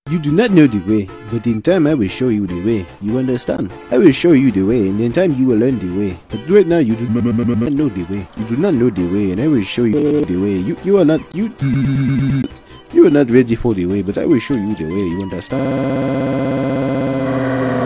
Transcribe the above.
You do not know the way, but in time I will show you the way. You understand? I will show you the way, and in time you will learn the way. But right now you do not know the way. You do not know the way, and I will show you the way. You are not ready for the way, but I will show you the way. You understand?